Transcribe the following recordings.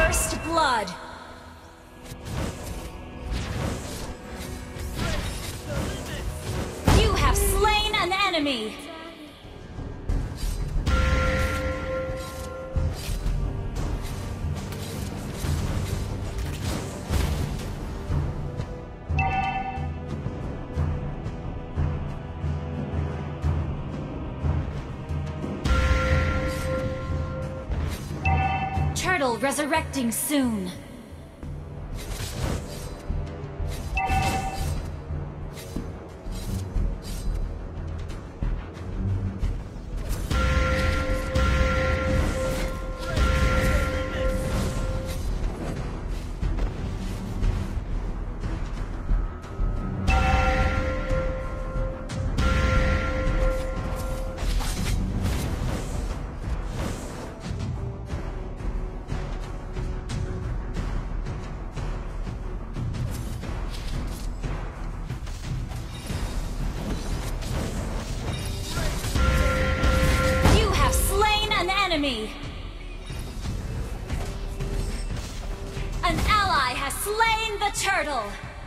First blood. You have slain an enemy. Turtle resurrecting soon. Enemy. An ally has slain the turtle.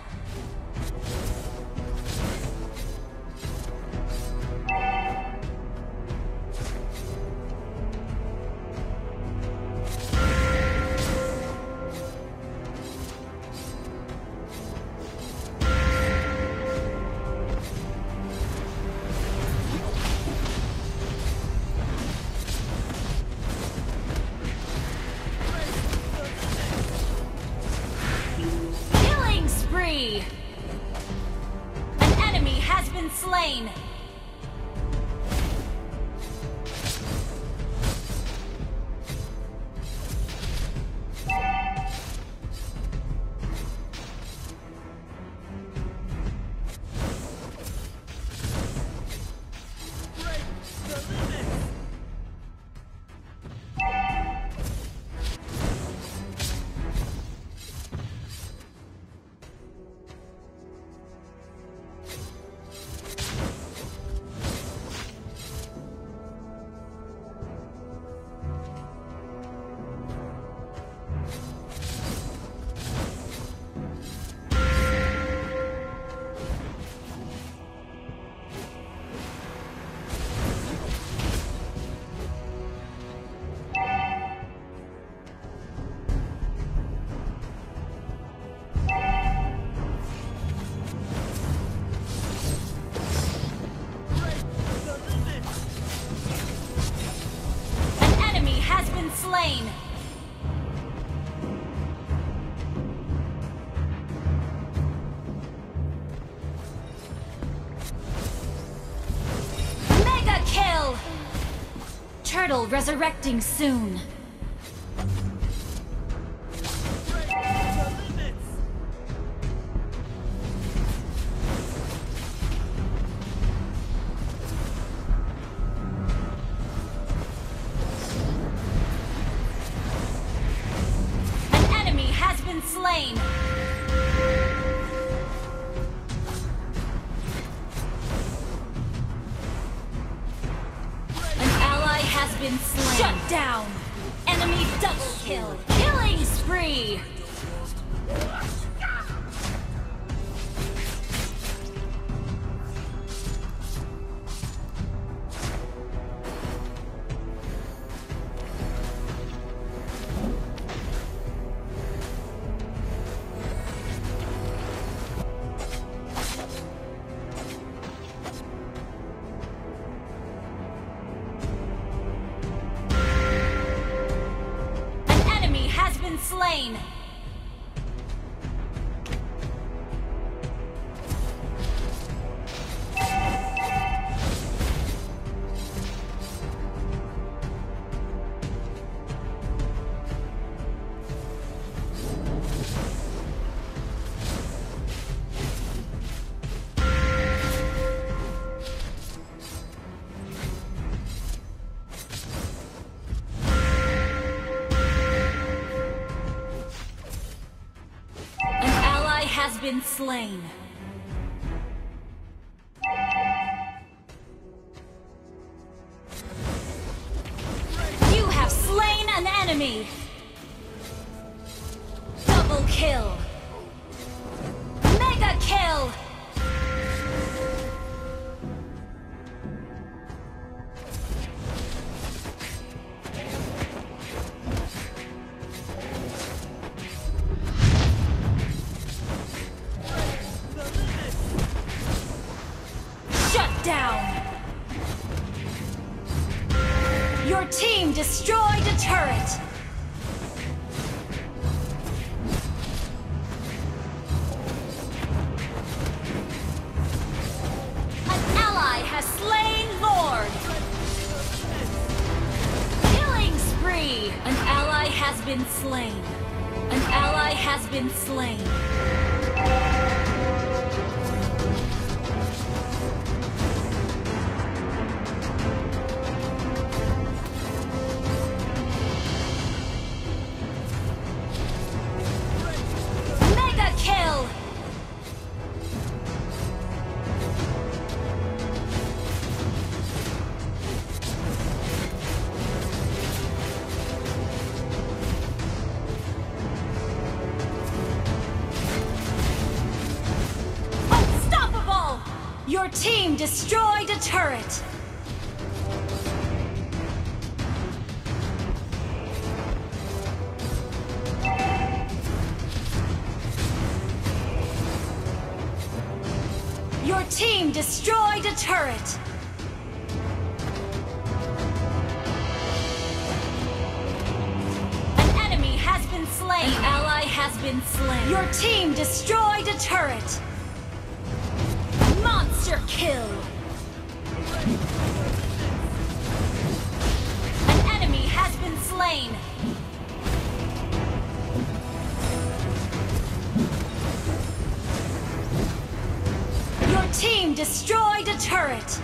An enemy has been slain. Slain. Mega kill. Turtle resurrecting soon. Slain. An ally has been slain. Shut down. Enemy double kill. Killing spree. Slain. Has been slain. You have slain an enemy. turret! An ally has slain Lord! Killing spree! An ally has been slain. An ally has been slain. Your team destroyed a turret! Your team destroyed a turret! An enemy has been slain! An ally has been slain! Your team destroyed a turret! Monster kill! An enemy has been slain! Your team destroyed a turret!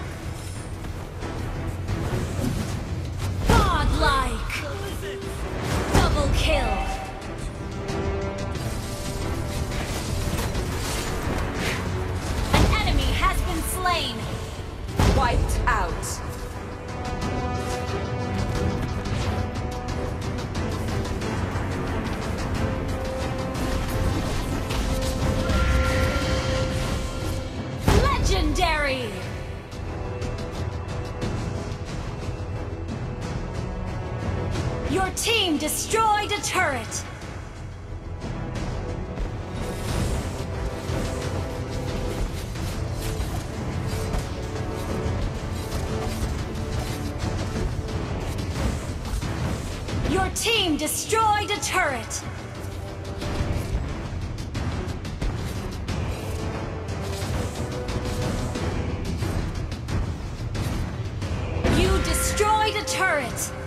Godlike! Double kill! Slain. Wiped out. Legendary. Your team destroyed a turret. Your team destroyed a turret! You destroyed a turret!